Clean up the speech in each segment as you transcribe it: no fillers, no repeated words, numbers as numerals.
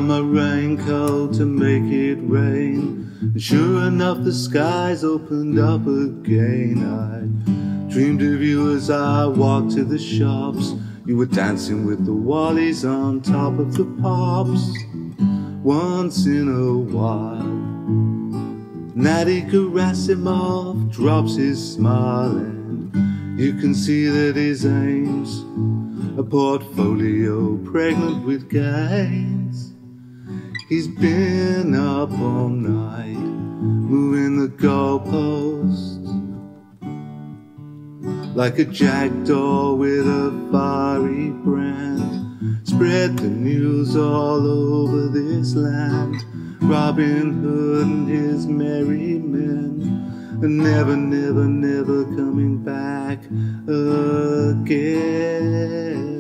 on my raincoat to make it rain, and sure enough the skies opened up again. I dreamed of you as I walked to the shops. You were dancing with the wallies on top of the pops. Once in a while Natty Gerasimov drops his smile, and you can see that his aim's a portfolio pregnant with gains. He's been up all night moving the goalposts like a jackdaw with a fiery brand. Spread the news all over this land. Robin Hood and his merry men are never, never, never coming back again.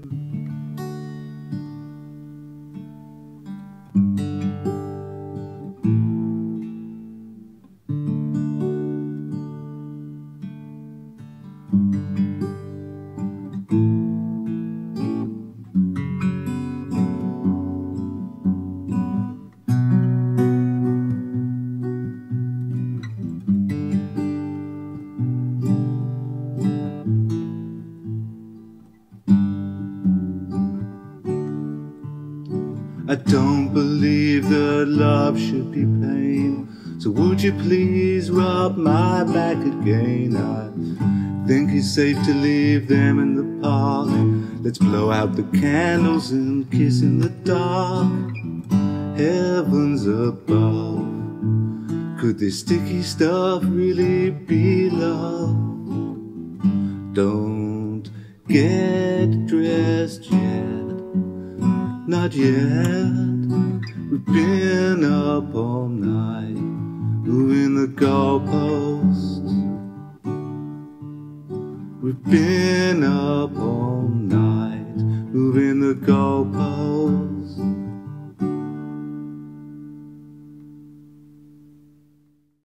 I don't believe that love should be pain, so would you please rub my back again? I think it's safe to leave them in the park. Let's blow out the candles and kiss in the dark. Heavens above, could this sticky stuff really be love? Don't get dressed yet, not yet. We've been up all night moving the goalposts. We've been up all night moving the goalposts.